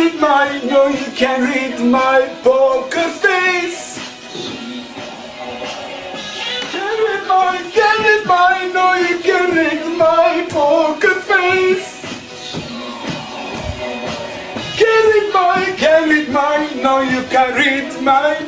read my, no you can read my poker face. Can read my, no you can read my poker face. Can read my, no you can read my